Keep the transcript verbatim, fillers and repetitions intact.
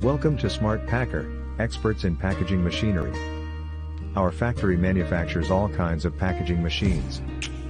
Welcome to Smart Packer, experts in packaging machinery. Our factory manufactures all kinds of packaging machines.